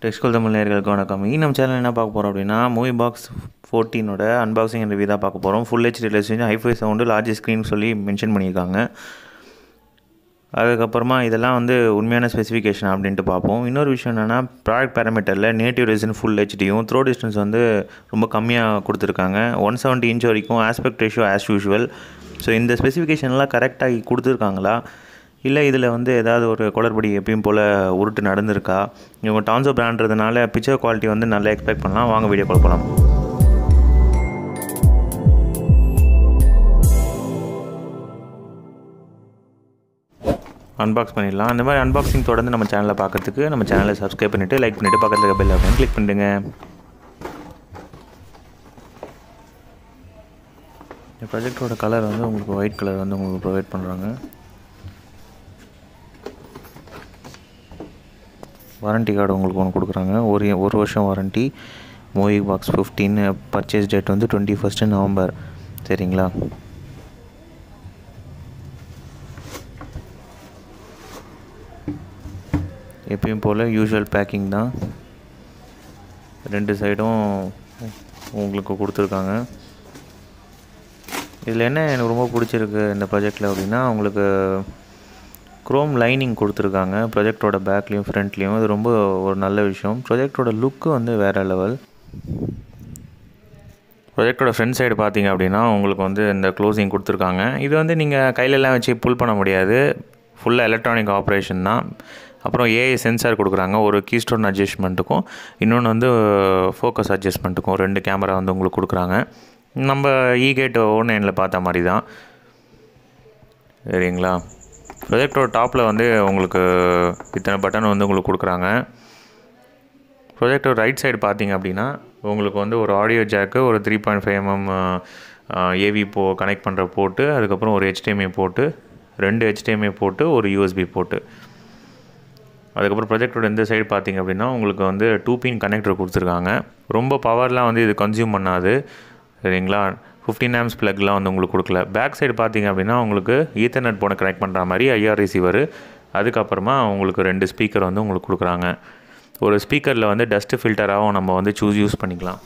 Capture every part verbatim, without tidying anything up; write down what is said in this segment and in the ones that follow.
டெக்ஸ்கோல் தமிழ் நேயர்களுக்கு வணக்கம். இனி நம்ம சேனல் என்ன பார்க்க போகிறோம் அப்படின்னா மூவி பாக்ஸ் ஃபோர்டீனோட அன்பாக்சிங் அண்ட் ரிவ்யூ தான் பார்க்க போகிறோம். Full HD resolution, hifi sound, large screen சொல்லி மென்ஷன் பண்ணியிருக்காங்க. அதுக்கப்புறமா இதெல்லாம் வந்து உண்மையான ஸ்பெசிஃபிகேஷன் அப்படின்ட்டு பார்ப்போம். இன்னொரு விஷயம் என்னென்னா, ப்ராடக்ட் பேராமீட்டரில் நேட்டிவ் ரெசன் ஃபுல் ஹெச்டியும் த்ரோ டிஸ்டன்ஸ் வந்து ரொம்ப கம்மியாக கொடுத்துருக்காங்க. ஒன் செவன்ட்டி இன்ச் வரைக்கும் aspect ratio as usual. So இந்த ஸ்பெசிஃபிகேஷன்லாம் கரெக்டாக கொடுத்துருக்காங்களா, இல்லை இதில் வந்து ஏதாவது ஒரு குளறுபடி எப்பயும் போல் உருட்டு நடந்திருக்கா? இவங்க டான்சோ பிராண்ட்றதுனால பிக்சர் குவாலிட்டி வந்து நல்லா எக்ஸ்பெக்ட் பண்ணலாம். வாங்க வீடியோ கால் போகலாம். அன்பாக்ஸ் பண்ணிடலாம். அந்த மாதிரி அன்பாக்சிங் தொடர்ந்து நம்ம சேனலில் பார்க்கறதுக்கு நம்ம சேனலை சப்ஸ்கிரைப் பண்ணிவிட்டு லைக் பண்ணிவிட்டு பக்கத்தில் இருக்க பெல் ஐகானை கிளிக் பண்ணிடுங்க. இந்த ப்ராஜெக்டரோட கலர் வந்து உங்களுக்கு ஒயிட் கலர் வந்து உங்களுக்கு ப்ரொவைட் பண்ணுறாங்க. வாரண்ட்டி கார்டு உங்களுக்கு ஒன்று கொடுக்குறாங்க. ஒரு ஒரு வருஷம் warranty. Movie box fifteen, purchase date வந்து டுவெண்ட்டி ஃபஸ்ட்டு நவம்பர். சரிங்களா? எப்பயும் போல் யூஷுவல் பேக்கிங் தான். ரெண்டு சைடும் உங்களுக்கு கொடுத்துருக்காங்க. இதில் என்ன எனக்கு ரொம்ப பிடிச்சிருக்கு இந்த ப்ராஜெக்டில் அப்படின்னா, உங்களுக்கு க்ரோம் லைனிங் கொடுத்துருக்காங்க ப்ராஜெக்டரோட பேக்லேயும் ஃப்ரண்ட்லேயும். அது ரொம்ப ஒரு நல்ல விஷயம். ப்ராஜெக்டரோட லுக்கு வந்து வேறு லெவல். ப்ராஜெக்டரோட ஃப்ரண்ட் சைடு பார்த்தீங்க அப்படின்னா உங்களுக்கு வந்து இந்த க்ளோசிங் கொடுத்துருக்காங்க. இது வந்து நீங்கள் கையிலெல்லாம் வச்சு புல் பண்ண முடியாது. ஃபுல்லாக எலக்ட்ரானிக் ஆப்ரேஷன் தான். அப்புறம் ஏஐ சென்சார் கொடுக்குறாங்க, ஒரு கீஸ்டோன் அட்ஜஸ்ட்மெண்ட்டுக்கும் இன்னொன்று வந்து ஃபோக்கஸ் அட்ஜஸ்ட்மெண்ட்டுக்கும் ரெண்டு கேமரா வந்து உங்களுக்கு கொடுக்குறாங்க. நம்ம ஈகேட் ஓ நைனில் பார்த்த மாதிரி தான். சரிங்களா? ப்ரொஜெக்டரோட டாப்பில் வந்து உங்களுக்கு இத்தனை பட்டன் வந்து உங்களுக்கு கொடுக்குறாங்க. ப்ரொஜெக்டர் ரைட் சைடு பார்த்தீங்க அப்படின்னா உங்களுக்கு வந்து ஒரு ஆடியோ ஜாக்கு, ஒரு three point five mm AV போ கனெக்ட் பண்ணுற போட்டு, அதுக்கப்புறம் ஒரு ஹெச்டிஎம்ஐ போட்டு, ரெண்டு ஹெச்டிஎம்ஐ போட்டு, ஒரு யூஎஸ்பி போட்டு. அதுக்கப்புறம் ப்ரொஜெக்டரோட இந்த சைடு பார்த்தீங்க அப்படின்னா உங்களுக்கு வந்து டூ பின் கனெக்டர் கொடுத்துருக்காங்க. ரொம்ப பவர்லாம் வந்து இது கன்சியூம் பண்ணாது. சரிங்களா? ஃபிஃப்டீன் ஆம்ஸ் ப்ளக்லாம் வந்து உங்களுக்கு கொடுக்கல. பேக் சைடு பார்த்தீங்க அப்படின்னா உங்களுக்கு ஈத்தர்நெட் போனை கனெக்ட் பண்ணுற மாதிரி ஐஆர் ரிசீவர், அதுக்கப்புறமா உங்களுக்கு ரெண்டு ஸ்பீக்கர் வந்து உங்களுக்கு கொடுக்குறாங்க. ஒரு ஸ்பீக்கரில் வந்து டஸ்ட்டு ஃபில்டராகவும் நம்ம வந்து சூஸ் யூஸ் பண்ணிக்கலாம்.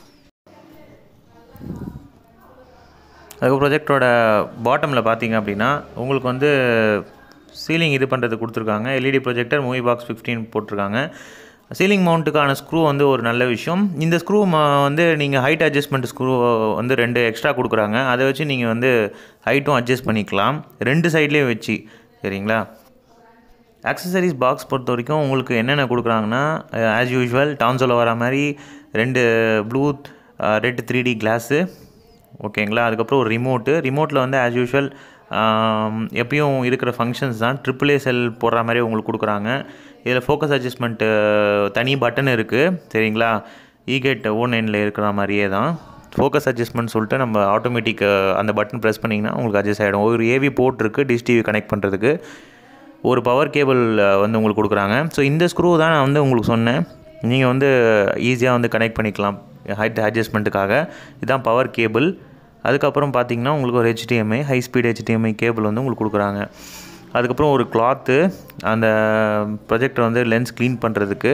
அதுக்கு ப்ரொஜெக்டரோட பாட்டமில் பார்த்தீங்க அப்படின்னா உங்களுக்கு வந்து சீலிங் இது பண்ணுறது கொடுத்துருக்காங்க. LED projector, movie box fifteen போட்டிருக்காங்க. சீலிங் மவுண்ட்டுக்கான ஸ்க்ரூ வந்து ஒரு நல்ல விஷயம். இந்த ஸ்க்ரூ வந்து நீங்கள் ஹைட் அட்ஜஸ்ட்மெண்ட் ஸ்க்ரூ வந்து ரெண்டு எக்ஸ்ட்ரா கொடுக்குறாங்க. அதை வச்சு நீங்கள் வந்து ஹைட்டும் அட்ஜஸ்ட் பண்ணிக்கலாம், ரெண்டு சைட்லேயும் வச்சு. சரிங்களா? ஆக்சசரிஸ் பாக்ஸ் பொறுத்த வரைக்கும் உங்களுக்கு என்னென்ன கொடுக்குறாங்கன்னா, ஆஸ் யூஷுவல் டான்சோவில் வர மாதிரி ரெண்டு blue red three D glass. ஓகேங்களா? அதுக்கப்புறம் ஒரு ரிமோட்டு. ரிமோட்டில் வந்து ஆஸ் யூஷுவல் எப்பயும் இருக்கிற ஃபங்க்ஷன்ஸ் தான். ட்ரிபிள் ஏ செல் போடுற மாதிரி உங்களுக்கு கொடுக்குறாங்க. இதில் ஃபோக்கஸ் அட்ஜஸ்ட்மெண்ட்டு தனி பட்டன் இருக்குது. சரிங்களா? ஈகேட் ஓ நைனில் இருக்கிற மாதிரியே தான் ஃபோக்கஸ் அட்ஜஸ்ட்மெண்ட் சொல்லிட்டு நம்ம ஆட்டோமேட்டிக் அந்த பட்டன் ப்ரெஸ் பண்ணிங்கன்னா உங்களுக்கு அட்ஜஸ்ட் ஆகிடும். ஒரு ஏவி போர்ட் இருக்குது டிஷ் டிவி கனெக்ட் பண்ணுறதுக்கு. ஒரு பவர் கேபிள் வந்து உங்களுக்கு கொடுக்குறாங்க. ஸோ இந்த ஸ்க்ரூ தான் நான் வந்து உங்களுக்கு சொன்னேன், நீங்கள் வந்து ஈஸியாக வந்து கனெக்ட் பண்ணிக்கலாம் ஹைட் அட்ஜஸ்ட்மெண்ட்டுக்காக. இதுதான் பவர் கேபிள். அதுக்கப்புறம் பார்த்தீங்கன்னா உங்களுக்கு ஒரு HDMI, high speed HDMI cable வந்து உங்களுக்கு கொடுக்குறாங்க. அதுக்கப்புறம் ஒரு கிளாத்து, அந்த ப்ரொஜெக்டர் வந்து லென்ஸ் க்ளீன் பண்ணுறதுக்கு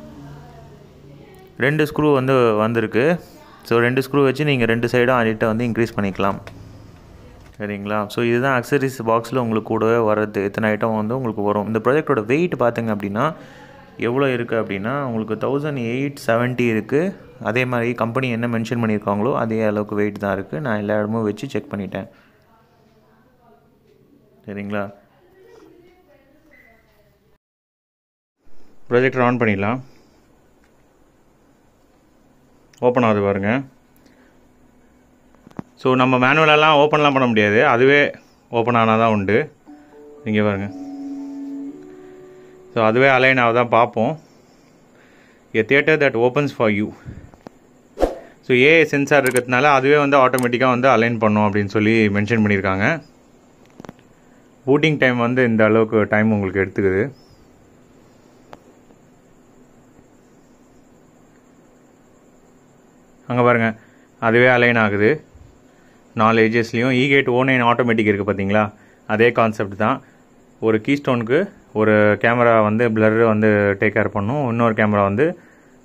ரெண்டு ஸ்க்ரூ வந்து வந்திருக்கு. ஸோ ரெண்டு ஸ்க்ரூ வச்சு நீங்கள் ரெண்டு சைடும் ஹைட்டை வந்து இன்க்ரீஸ் பண்ணிக்கலாம். சரிங்களா? ஸோ இதுதான் அக்சசரிஸ் பாக்ஸில் உங்களுக்கு கூடவே வர்றது. இத்தனை ஐட்டம் வந்து உங்களுக்கு வரும். இந்த ப்ராஜெக்டோட வெயிட் பார்த்திங்க அப்படின்னா எவ்வளோ இருக்குது அப்படின்னா உங்களுக்கு தௌசண்ட் எயிட் செவன்ட்டி இருக்குது. அதே மாதிரி கம்பெனி என்ன மென்ஷன் பண்ணியிருக்காங்களோ அதே அளவுக்கு வெயிட் தான் இருக்குது. நான் எல்லா இடமும் வச்சு செக் பண்ணிட்டேன். சரிங்களா? ப்ரொஜெக்டர் ஆன் பண்ணிடலாம். ஓப்பன் ஆகுது பாருங்கள். ஸோ நம்ம மேனுவலெல்லாம் ஓப்பன்லாம் பண்ண முடியாது, அதுவே ஓப்பன் ஆனால் தான் உண்டு. இங்கே பாருங்கள். ஸோ அதுவே அலைன் ஆகுதான் பார்ப்போம். A theatre that opens for you. So AI sensor இருக்கிறதுனால அதுவே வந்து ஆட்டோமேட்டிக்காக வந்து அலைன் பண்ணும் அப்படின்னு சொல்லி மென்ஷன் பண்ணியிருக்காங்க. பூட்டிங் டைம் வந்து இந்த அளவுக்கு டைம் உங்களுக்கு எடுத்துக்குது. அங்கே பாருங்கள், அதுவே அலைன் ஆகுது. நாலு ஏஜஸ்லேயும் ஈகேட் ஓ நைன் ஆட்டோமேட்டிக் இருக்குது பார்த்தீங்களா, அதே கான்செப்ட் தான். ஒரு கீஸ்டோனுக்கு ஒரு கேமரா வந்து பிளர் வந்து டேக் கேர் பண்ணும், இன்னொரு கேமரா வந்து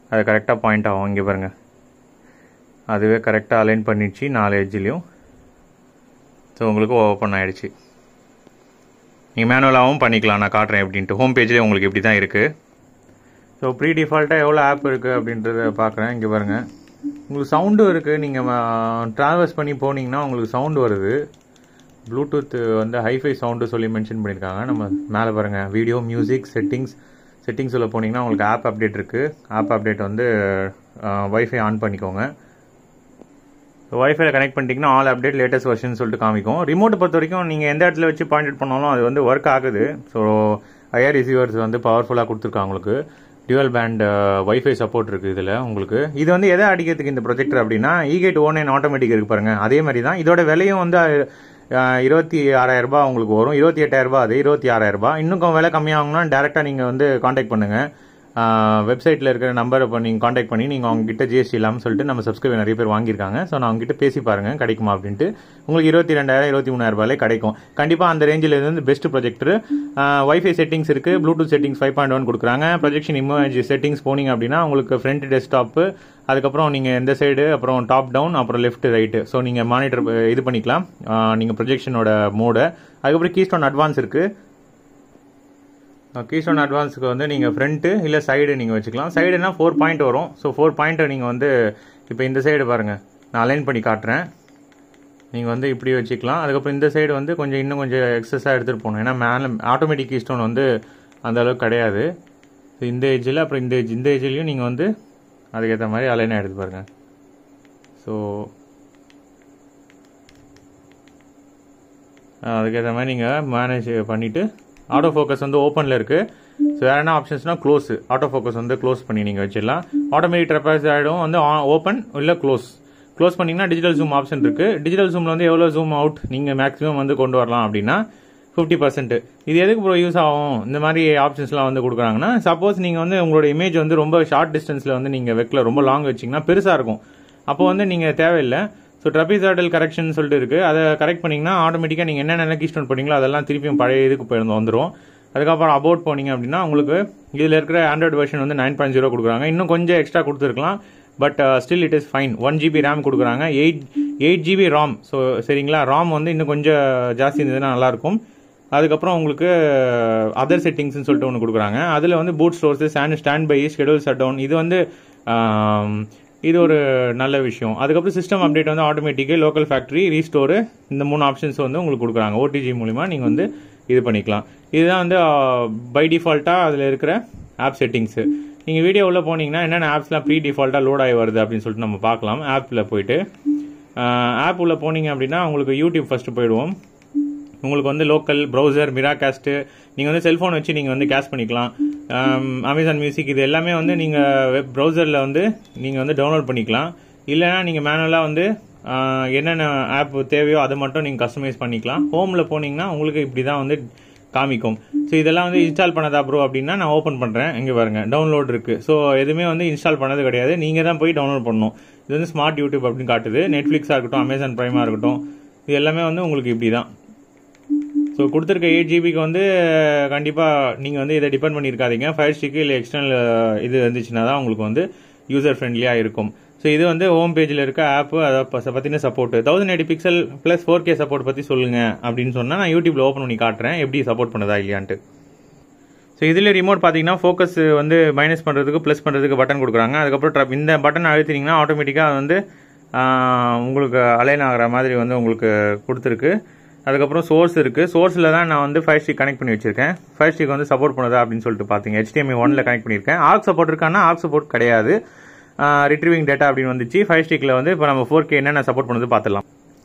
அது கரெக்டாக பாயிண்ட் ஆகும். இங்கே பாருங்கள், அதுவே கரெக்டாக அலைன் பண்ணிடுச்சு நாலு எட்ஜ்லேயும். ஸோ உங்களுக்கு ஓப்பன் ஆகிடுச்சு. நீங்கள் மேனுவலாகவும் பண்ணிக்கலாம், நான் காட்டுறேன் எப்படின்ட்டு. ஹோம் பேஜ்லேயே உங்களுக்கு இப்படி தான் இருக்குது. ஸோ ப்ரீ டிஃபால்ட்டாக எவ்வளோ ஆப் இருக்குது அப்படின்றத பார்க்குறேன். இங்கே பாருங்கள், உங்களுக்கு சவுண்டும் இருக்குது. நீங்கள் ட்ராவல்ஸ் பண்ணி போனீங்கன்னா உங்களுக்கு சவுண்டு வருது. ப்ளூடூத் வந்து ஹைஃபை சவுண்டு சொல்லி மென்ஷன் பண்ணியிருக்காங்க. நம்ம மேலே பாருங்கள், வீடியோ, மியூசிக், செட்டிங்ஸ் செட்டிங்ஸில் போனீங்கன்னா உங்களுக்கு ஆப் அப்டேட் இருக்குது. ஆப் அப்டேட் வந்து வைஃபை ஆன் பண்ணிக்கோங்க. வைஃபைல கனெக்ட் பண்ணிட்டீங்கன்னா ஆல் அப்டேட் லேட்டஸ்ட் வெர்ஷன் சொல்லிட்டு காமிக்கும். ரிமோட்டை பொறுத்த வரைக்கும் நீங்கள் எந்த இடத்துல வச்சு பாயிண்ட் பண்ணாலும் அது வந்து ஒர்க் ஆகுது. ஸோ ஐஆர் ரிசீவர்ஸ் வந்து பவர்ஃபுல்லாக கொடுத்துருக்காங்க. உங்களுக்கு டியூவல் பேண்ட் வைஃபை சப்போர்ட் இருக்குது இதில் உங்களுக்கு. இது வந்து எதை அடிக்கிறதுக்கு இந்த ப்ரொஜெக்டர் அப்படின்னா, ஈகேட் ஓ நைன் ஆட்டோமேட்டிக் இருக்கு பாருங்கள், அதே மாதிரி தான். இதோட விலையும் வந்து இருபத்தி ஆறாயிரம் ரூபாய் உங்களுக்கு வரும். இருபத்தி எட்டாயிரம் ரூபாய் அது இருபத்தி ஆறாயிரம் ரூபாய். இன்னும் விலை கம்மியாகணும்னா டேரெக்டாக நீங்கள் வந்து காண்டாக்ட் பண்ணுங்கள். வெப்சைட்டில் இருக்கிற நம்பரை இப்போ நீங்கள் காண்டாக்ட் பண்ணி நீங்கள் அவங்ககிட்ட ஜிஎஸ்டி இல்லாமல் சொல்லிட்டு நம்ம சப்ஸ்கிரைபர் நிறைய பேர் வாங்கியிருக்காங்க. ஸோ நான் அவங்ககிட்ட பேசி பாருங்கள் கிடைக்குமா அப்படின்ட்டு. உங்களுக்கு இருபத்தி ரெண்டாயிரம் இருபத்தி மூணாயிரம் ரூபாயிலே கிடைக்கும். கண்டிப்பாக அந்த ரேஞ்சில் இருந்து பெஸ்ட் ப்ரொஜெக்டர். வைஃபை செட்டிங்ஸ் இருக்குது, bluetooth settings five point one கொடுக்குறாங்க. ப்ரொஜெக்ஷன் இமேஜ் செட்டிங்ஸ் போனீங்க அப்படின்னா உங்களுக்கு ஃப்ரண்ட் டெஸ்க்டாப்பு, அதுக்கப்புறம் நீங்கள் எந்த சைடு, அப்புறம் டாப் டவுன், அப்புறம் லெஃப்ட் ரைட்டு. ஸோ நீங்கள் மானிட்டர் இது பண்ணிக்கலாம் நீங்கள் ப்ரொஜெக்ஷனோட மோடை. அதுக்கப்புறம் கீஸ்டோன் அட்வான்ஸ் இருக்குது. கீஸ்டோன் அட்வான்ஸுக்கு வந்து நீங்கள் ஃப்ரண்ட்டு இல்லை சைடு நீங்கள் வச்சுக்கலாம். சைடுனா ஃபோர் பாயிண்ட் வரும். ஸோ ஃபோர் பாயிண்ட்டை நீங்கள் வந்து இப்போ இந்த சைடு பாருங்கள், நான் அலைன் பண்ணி காட்டுறேன். நீங்கள் வந்து இப்படி வச்சுக்கலாம். அதுக்கப்புறம் இந்த சைடு வந்து கொஞ்சம் இன்னும் கொஞ்சம் எக்ஸஸாக எடுத்துகிட்டு போகணும். ஏன்னா மேலே ஆட்டோமேட்டிக் கீஸ்டோன் வந்து அந்த அளவுக்கு கிடையாது. ஸோ இந்த ஏஜில் அப்புறம் இந்த ஏஜ் இந்த ஏஜ்லேயும் நீங்கள் வந்து அதுக்கேற்ற மாதிரி அலைனாக எடுத்து பாருங்கள். ஸோ அதுக்கேற்ற மாதிரி நீங்கள் மேனேஜ் பண்ணிவிட்டு, ஆட்டோ ஃபோக்கஸ் வந்து ஓப்பனில் இருக்குது. ஸோ வேறு என்ன ஆப்ஷன்ஸ்னால் க்ளோஸ், ஆட்டோ ஃபோக்கஸ் வந்து க்ளோஸ் பண்ணி நீங்கள் வச்சிடலாம். ஆட்டோமேட்டிக் ட்ரெப்பாஸ் ஆகிடும் வந்து ஓப்பன் இல்லை க்ளோஸ். க்ளோஸ் பண்ணிங்கன்னா டிஜிட்டல் ஜூம் ஆப்ஷன் இருக்குது. டிஜிட்டல் ஜூமில் வந்து எவ்வளோ ஜூம் அவுட் நீங்கள் மேக்ஸிமம் வந்து கொண்டு வரலாம் அப்படின்னா ஃபிஃப்டி பர்சன்ட். இது எதுக்கு ப்ரோ யூஸ் ஆகும் இந்த மாதிரி ஆப்ஷன்ஸ்லாம் வந்து கொடுக்குறாங்கன்னா, சப்போஸ் நீங்கள் வந்து உங்களோட இமேஜ் வந்து ரொம்ப ஷார்ட் டிஸ்டன்ஸில் வந்து நீங்கள் வைக்கல, ரொம்ப லாங் வச்சிங்கன்னா பெருசாக இருக்கும். அப்போ வந்து நீங்கள் தேவையில்லை. ஸோ ட்ரபிசாய்டல் கரெக்ஷன் சொல்லிட்டு இருக்குது. அதை கரெக்ட் பண்ணிங்கன்னா ஆட்டோமேட்டிக்காக நீங்கள் என்னென்ன கீஸ்டோன் பண்ணீங்களோ அதெல்லாம் திருப்பியும் பழைய இதுக்கு போயிருந்து வந்துடும். அதுக்கப்புறம் அபவுட் போனீங்க அப்படின்னா உங்களுக்கு இதில் இருக்கிற ஆண்ட்ராய்டு வெர்ஷன் வந்து நைன் பாயிண்ட் ஜீரோ கொடுக்குறாங்க. இன்னும் கொஞ்சம் எக்ஸ்ட்ரா கொடுத்துருக்கலாம், but still it is fine. One GB RAM கொடுக்குறாங்க, eight eight GB RAM. So சரிங்களா, ராம் வந்து இன்னும் கொஞ்சம் ஜாஸ்தி இருந்ததுன்னா நல்லாயிருக்கும். அதுக்கப்புறம் உங்களுக்கு அதர் செட்டிங்ஸ்னு சொல்லிட்டு ஒன்று கொடுக்குறாங்க. அதில் வந்து boot stores, stand stand by, schedule shut down, இது வந்து இது ஒரு நல்ல விஷயம். அதுக்கப்புறம் சிஸ்டம் அப்டேட் வந்து ஆட்டோமேட்டிக்கு, லோக்கல் ஃபேக்ட்ரி, ரீஸ்டோரு, இந்த மூணு ஆப்ஷன்ஸ் வந்து உங்களுக்கு கொடுக்குறாங்க. ஓடிஜி மூலிமா நீங்கள் வந்து இது பண்ணிக்கலாம். இதுதான் வந்து பை டிஃபால்ட்டாக அதில் இருக்கிற ஆப் செட்டிங்ஸு. நீங்கள் வீடியோ உள்ள போனீங்கன்னா என்னென்ன ஆப்ஸ்லாம் ப்ரீ டிஃபால்ட்டாக லோட் ஆகி வருது அப்படின்னு சொல்லிட்டு நம்ம பார்க்கலாம். ஆப்பில் போயிட்டு ஆப் உள்ள போனீங்க அப்படின்னா உங்களுக்கு யூடியூப் ஃபஸ்ட்டு போயிடுவோம். உங்களுக்கு வந்து லோக்கல் ப்ரௌசர், மிராகாஸ்ட்டு, நீங்கள் வந்து செல்ஃபோன் வச்சு நீங்கள் வந்து கேஷ் பண்ணிக்கலாம். அமேசான் மியூசிக், இது எல்லாமே வந்து நீங்கள் வெப் ப்ரௌசரில் வந்து நீங்கள் வந்து டவுன்லோட் பண்ணிக்கலாம். இல்லைனா நீங்கள் மேனுவலாக வந்து என்னென்ன ஆப் தேவையோ அதை மட்டும் நீங்கள் கஸ்டமைஸ் பண்ணிக்கலாம். ஹோமில் போனீங்கன்னா உங்களுக்கு இப்படி தான் வந்து காமிக்கும். ஸோ இதெல்லாம் வந்து இன்ஸ்டால் பண்ணதா ப்ரோ அப்படின்னா நான் ஓப்பன் பண்ணுறேன். இங்கே பாருங்க டவுன்லோட் இருக்குது. ஸோ எதுவுமே வந்து இன்ஸ்டால் பண்ணது கிடையாது, நீங்கள் தான் போய் டவுன்லோட் பண்ணணும். இது வந்து ஸ்மார்ட் யூடியூப் அப்படின்னு காட்டுது. நெட்ஃப்ளிக்ஸாக இருக்கட்டும், அமேசான் ப்ரைமாக இருக்கட்டும், இது எல்லாமே வந்து உங்களுக்கு இப்படி தான். ஸோ கொடுத்துருக்க எயிட் ஜிபிக்கு வந்து கண்டிப்பாக நீங்கள் வந்து இதை டிபெண்ட் பண்ணியிருக்காதீங்க. ஃபயர் ஸ்டிக்கு இல்லை எக்ஸ்டர்னல் இது வந்துச்சுன்னா தான் உங்களுக்கு வந்து யூசர் ஃப்ரெண்ட்லியாக இருக்கும். ஸோ இது வந்து ஹோம் பேஜில் இருக்க ஆப்பு, அதை பற்றின support thousand eighty pixel plus four K support பற்றி சொல்லுங்கள் அப்படின்னு சொன்னால் நான் யூடியூப்பில் ஓப்பன் பண்ணி காட்டுறேன் எப்படி சப்போர்ட் பண்ணதா இல்லையான்ட்டு. ஸோ இதில் ரிமோட் பார்த்தீங்கன்னா ஃபோக்கஸ் வந்து மைனஸ் பண்ணுறதுக்கு ப்ளஸ் பண்ணுறதுக்கு பட்டன் கொடுக்குறாங்க. அதுக்கப்புறம் இந்த பட்டன் அழுத்தினீங்கன்னா ஆட்டோமேட்டிக்காக வந்து உங்களுக்கு அலைன் ஆகிற மாதிரி வந்து உங்களுக்கு கொடுத்துருக்கு. அதுக்கப்புறம் சோர்ஸ் இருக்குது. சோர்ஸில் தான் நான் வந்து ஃபைவ் ஸ்டிக் கனெக்ட் பண்ணி வச்சிருக்கேன். ஃபைவ் ஸ்டிக் வந்து சப்போர்ட் பண்ணதா அப்படின்னு சொல்லிட்டு பார்த்தீங்க. ஹெச்டிஎம்ஐ ஒன்ல கனெக்ட் பண்ணியிருக்கேன். ஆர்க் சப்போர்ட் இருக்கான்னா ஆர்க் சப்போர்ட் கிடையாது. ரிட்ரீவிங் டேட்டா அப்படின்னு வந்துச்சு. ஃபைவ் ஸ்டிக்கில் வந்து இப்போ நம்ம ஃபோர் கே என்னென்ன சப்போர்ட் பண்ணது பார்த்துடலாம்.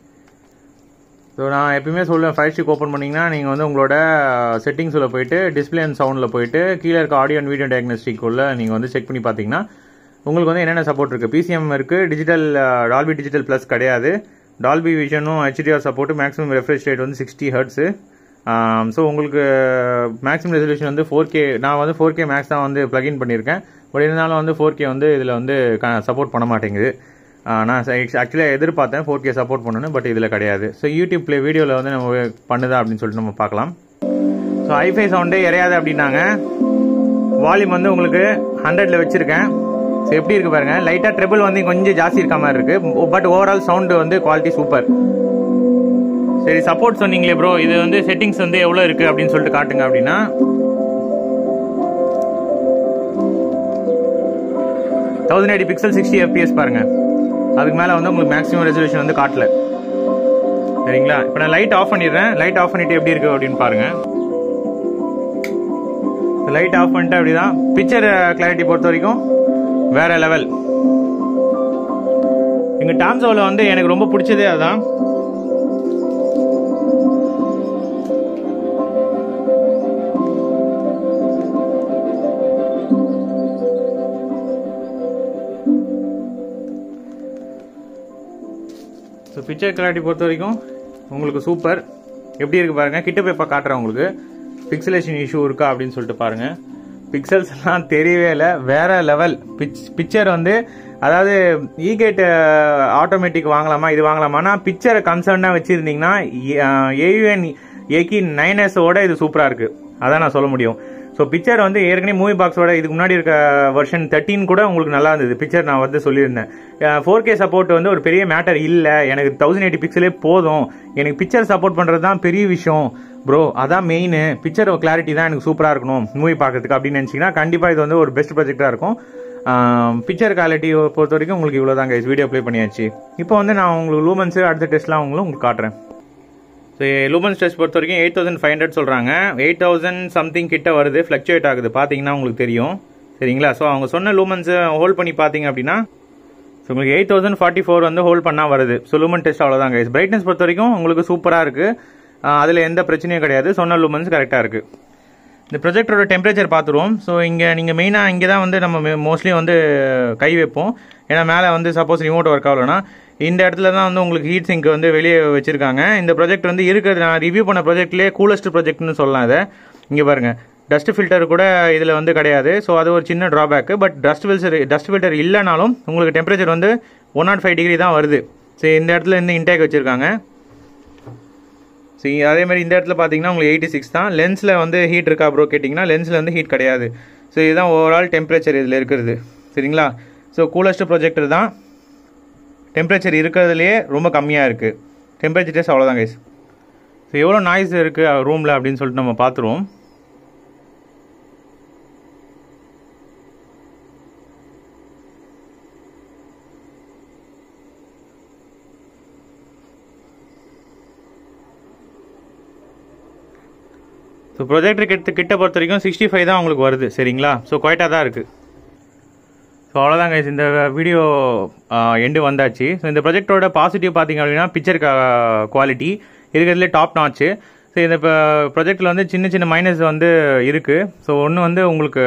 ஸோ நான் எப்பயுமே சொல்லுவேன், ஃபைவ் ஸ்டிக் ஓப்பன் பண்ணிங்கன்னா நீங்கள் வந்து உங்களோட செட்டிங்ஸில் போயிட்டு டிஸ்பிளே அண்ட் சவுண்டில் போயிட்டு கீழே இருக்க ஆடியோ அண்ட் வீடியோ டயக்னோஸ்டிக் உள்ள நீங்கள் வந்து செக் பண்ணி பார்த்தீங்கன்னா உங்களுக்கு வந்து என்னென்ன சப்போர்ட் இருக்குது. பிசிஎம் இருக்குது, டிஜிட்டல் டால்பி டிஜிட்டல் ப்ளஸ் கிடையாது, டால்பி விஷனும் HDR support, maximum refresh rate வந்து சிக்ஸ்டி ஹெர்ட்ஸு. ஸோ உங்களுக்கு மேக்ஸிமம் ரெசல்யூஷன் வந்து ஃபோர் கே, நான் வந்து ஃபோர் கே மேக்ஸ் தான் வந்து ப்ளக்இன் பண்ணியிருக்கேன். பட் இருந்தாலும் வந்து ஃபோர் கே வந்து இதில் வந்து சப்போர்ட் பண்ண மாட்டேங்குது. நான் ஆக்சுவலாக எதிர்பார்த்தேன் ஃபோர் கே சப்போர்ட் பண்ணணும், பட் இதில் கிடையாது. ஸோ யூடியூப் ப்ளே வீடியோவில் வந்து நம்ம பண்ணுதா அப்படின்னு சொல்லிட்டு நம்ம பார்க்கலாம். ஸோ ஹைஃபை சவுண்டே இறையாது அப்படின்னாங்க. வால்யூம் வந்து உங்களுக்கு ஹண்ட்ரடில் வச்சுருக்கேன். ஸோ எப்படி இருக்குது பாருங்கள், லைட்டாக ட்ரிபிள் வந்து கொஞ்சம் ஜாஸ்தி இருக்க மாதிரி இருக்குது. பட் ஓவரால் சவுண்டு வந்து குவாலிட்டி சூப்பர். சரி, சப்போர்ட் சொன்னீங்களே ப்ரோ, இது வந்து செட்டிங்ஸ் வந்து எவ்வளோ இருக்குது அப்படின்னு சொல்லிட்டு காட்டுங்க அப்படின்னா, thousand eighty pixel sixty FPS பாருங்கள். அதுக்கு மேலே வந்து உங்களுக்கு மேக்ஸிமம் ரெசல்யூஷன் வந்து காட்டல. சரிங்களா, இப்போ நான் லைட் ஆஃப் பண்ணிடுறேன். லைட் ஆஃப் பண்ணிட்டு எப்படி இருக்குது அப்படின்னு பாருங்கள். லைட் ஆஃப் பண்ணிட்டு அப்படிதான் பிக்சர் கிளாரிட்டி பொறுத்த வரைக்கும் வேற லெவல். எங்கள் டான்சோவில் வந்து எனக்கு ரொம்ப பிடிச்சதே அதுதான். ஸோ பிக்சர் கிளாரிட்டி பொறுத்த வரைக்கும் உங்களுக்கு சூப்பர். எப்படி இருக்குது பாருங்கள், கிட்ட போய் காட்டுறேன் உங்களுக்கு. பிக்சலேஷன் இஷ்யூ இருக்கா அப்படின்னு சொல்லிட்டு பாருங்கள். பிக்சல்ஸ்லாம் தெரியவே இல்லை, வேற லெவல். பிச் பிக்சர் வந்து அதாவது ஈகேட் ஆட்டோமேட்டிக் வாங்கலாமா இது வாங்கலாமான்னா பிக்சரை கன்சர்னாக வச்சுருந்தீங்கன்னா ஏயுஎன் ஏகே நைன் எஸோட இது சூப்பராக இருக்குது, அதான் நான் சொல்ல முடியும். ஸோ பிக்சர் வந்து ஏற்கனவே மூவி பாக்ஸோட இதுக்கு முன்னாடி இருக்க வெர்ஷன் தேர்ட்டின் கூட உங்களுக்கு நல்லா இருந்தது பிக்சர். நான் வந்து சொல்லியிருந்தேன் ஃபோர் கே சப்போர்ட் வந்து ஒரு பெரிய மேட்டர் இல்லை, எனக்கு தௌசண்ட் எயிட்டி பிக்சலே போதும், எனக்கு பிக்சர் சப்போர்ட் பண்ணுறது தான் பெரிய விஷயம் ப்ரோ, அதான் மெயின். பிக்சர் கிளாரிட்டி தான் எனக்கு சூப்பராக இருக்கணும் மூவி பார்க்கறதுக்கு அப்படின்னு நினச்சிங்கன்னா கண்டிப்பாக இது வந்து ஒரு பெஸ்ட் ப்ராஜெக்டாக இருக்கும். பிக்சர் குவாலிட்டி பொறுத்த வரைக்கும் உங்களுக்கு இவ்வளோ தாங்க. வீடியோ ப்ளே பண்ணியாச்சு. இப்போ வந்து நான் உங்களுக்கு லூமன்ஸு அடுத்த டெஸ்ட்லாம் உங்களுக்கு உங்களுக்கு காட்டுறேன். ஸோ லூமன்ஸ் டெஸ்ட் பொறுத்த வரைக்கும் எயிட் தௌசண்ட் ஃபைவ் ஹண்ட்ரட் சொல்கிறாங்க. எயிட் தௌசண்ட் சம்திங் கிட்ட வருது, ஃப்ளக்சுவேட் ஆகுது பார்த்தீங்கன்னா உங்களுக்கு தெரியும். சரிங்களா, ஸோ அவங்க சொன்ன லூமன்ஸை ஹோல்ட் பண்ணி பார்த்தீங்க அப்படின்னா ஸோ உங்களுக்கு எயிட் தௌசண்ட் ஃபார்ட்டி ஃபோர் வந்து ஹோல்ட் பண்ணால் வருது. ஸோ லூமன் டெஸ்ட் அவ்வளோதாங்க. பிரைட்னஸ் பொறுத்த வரைக்கும் உங்களுக்கு சூப்பராக இருக்குது, அதில் எந்த பிரச்சனையும் கிடையாது. சொன்ன லூமன்ஸ் கரெக்டாக இருக்குது. இந்த ப்ரொஜெக்டரோட டெம்பரேச்சர் பார்த்துருவோம். ஸோ இங்கே நீங்கள் மெயினாக இங்கே தான் வந்து நம்ம மோஸ்ட்லி வந்து கை வைப்போம். ஏன்னா மேலே வந்து சப்போஸ் ரிமோட் ஒர்க் ஆகலைன்னா இந்த இடத்துல தான் வந்து உங்களுக்கு ஹீட் சிங்க் வந்து வெளியே வச்சுருக்காங்க. இந்த ப்ராஜெக்ட் வந்து இருக்கிறது நான் ரிவ்யூ பண்ண ப்ராஜெக்ட்லேயே கூலஸ்ட் ப்ராஜெக்ட்னு சொல்லலாம். இதை இங்கே பாருங்கள், டஸ்ட் ஃபில்டர் கூட இதில் வந்து கிடையாது. ஸோ அது ஒரு சின்ன drawback. But dust filter dust filter இல்லைனாலும் உங்களுக்கு டெம்பரேச்சர் வந்து ஒன் நாட் ஃபைவ் டிகிரி தான் வருது. ஸோ இந்த இடத்துல இருந்து இன்டேக் வச்சுருக்காங்க. ஸோ அதே மாதிரி இந்த இடத்துல பார்த்தீங்கன்னா உங்களுக்கு எயிட்டி சிக்ஸ் தான். லென்ஸில் வந்து ஹீட் இருக்கா ப்ரோ கேட்டிங்கன்னா லென்ஸில் வந்து ஹீட் கிடையாது. ஸோ இதுதான் ஓவரால் டெம்பரேச்சர் இதில் இருக்கிறது. சரிங்களா, ஸோ கூலஸ்ட் ப்ரொஜெக்டர் தான், டெம்பரேச்சர் இருக்கிறதுலையே ரொம்ப கம்மியாக இருக்குது. டெம்பரேச்சர் டெஸ்ட் அவ்வளோதான் கைஸ். ஸோ எவ்வளோ நாய்ஸ் இருக்குது ரூமில் அப்படின்னு சொல்லிட்டு நம்ம பார்த்துருவோம். ஸோ ப்ரொஜெக்டர் கிட்ட கிட்ட பொறுத்த வரைக்கும் சிக்ஸ்டி ஃபைவ் தான் உங்களுக்கு வருது. சரிங்களா, ஸோ குவைட்டாக தான் இருக்குது. ஸோ அவ்வளோதாங்க, இந்த வீடியோ எண்டு வந்தாச்சு. ஸோ இந்த ப்ராஜெக்டோட பாசிட்டிவ் பார்த்திங்க அப்படின்னா பிக்சர் குவாலிட்டி இருக்கிறதுலே டாப் நாச்சு. ஸோ இந்த இப்போ ப்ராஜெக்டில் வந்து சின்ன சின்ன மைனஸ் வந்து இருக்குது. ஸோ ஒன்று வந்து உங்களுக்கு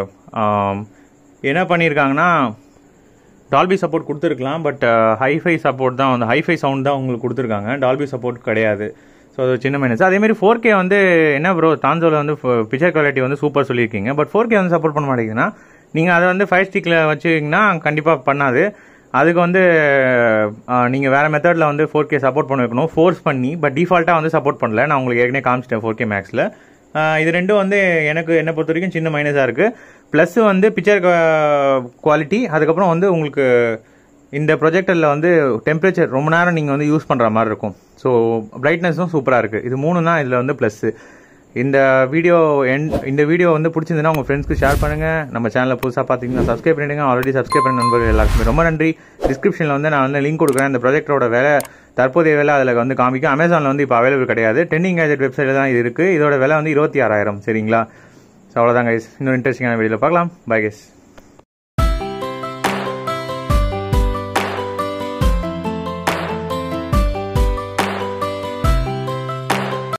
என்ன பண்ணியிருக்காங்கன்னா டால்பி சப்போர்ட் கொடுத்துருக்கலாம், பட் ஹைஃபை சப்போர்ட் தான் வந்து ஹைஃபை சவுண்ட் தான் உங்களுக்கு கொடுத்துருக்காங்க, டால்பி சப்போர்ட் கிடையாது. ஸோ அது சின்ன மைனஸ். அதேமாதிரி ஃபோர் கே வந்து என்ன ப்ரோ டான்சோவில் வந்து பிக்சர் குவாலிட்டி வந்து சூப்பர் சொல்லியிருக்கீங்க, பட் ஃபோர் கே வந்து சப்போர்ட் பண்ண மாட்டேங்குதுன்னா நீங்கள் அதை வந்து ஃபைவ் ஸ்டிக்கில் வச்சுக்கிங்கன்னா கண்டிப்பாக பண்ணாது. அதுக்கு வந்து நீங்கள் வேறு மெத்தடில் வந்து ஃபோர் கே சப்போர்ட் பண்ண வைக்கணும் ஃபோர்ஸ் பண்ணி. பட் டிஃபால்ட்டாக வந்து சப்போர்ட் பண்ணல, நான் உங்களுக்கு ஏற்கனவே காமிச்சிட்டேன் ஃபோர் கே மேக்ஸில். இது ரெண்டும் வந்து எனக்கு என்னை பொறுத்த வரைக்கும் சின்ன மைனஸாக இருக்குது. ப்ளஸ் வந்து பிக்சர் குவாலிட்டி, அதுக்கப்புறம் வந்து உங்களுக்கு இந்த ப்ரொஜெக்டரில் வந்து டெம்பரேச்சர் ரொம்ப நேரம் நீங்கள் வந்து யூஸ் பண்ணுற மாதிரி இருக்கும். ஸோ பிரைட்னஸும் சூப்பராக இருக்குது. இது மூணு தான் இதில் வந்து ப்ளஸ்ஸு. இந்த வீடியோ என் இந்த வீடியோ வந்து பிடிச்சிருந்துன்னா உங்கள் ஃப்ரெண்ட்ஸ்க்கு ஷேர் பண்ணுங்கள். நம்ம சேனலில் புதுசாக பார்த்தீங்கன்னா சப்ஸ்கிரைப் பண்ணிடுங்க. ஆல்ரெடி சப்ஸ்கிரைப் பண்ண நண்பர்கள் எல்லாருக்குமே ரொம்ப நன்றி. டிஸ்கிரிப்ஷனில் வந்து நான் வந்து லிங்க் கொடுக்குறேன். இந்த ப்ராஜெக்டரோட விலை தற்போதைய விலை அதில் வந்து காமிக்கும். அமேசானில் வந்து இப்போ அவைலபிள் கிடையாது, ட்ரெண்டிங் கேஜெட் வெப்சைட்டில் தான் இது இருக்குது. இதோட விலை வந்து இருபத்தி ஆறாயிரம். சரிங்களா, ஸோ அவ்வளோதான் கைஸ். இன்னொரு இன்ட்ரெஸ்டிங்கான வீடியோவில் பார்க்கலாம். Bye guys.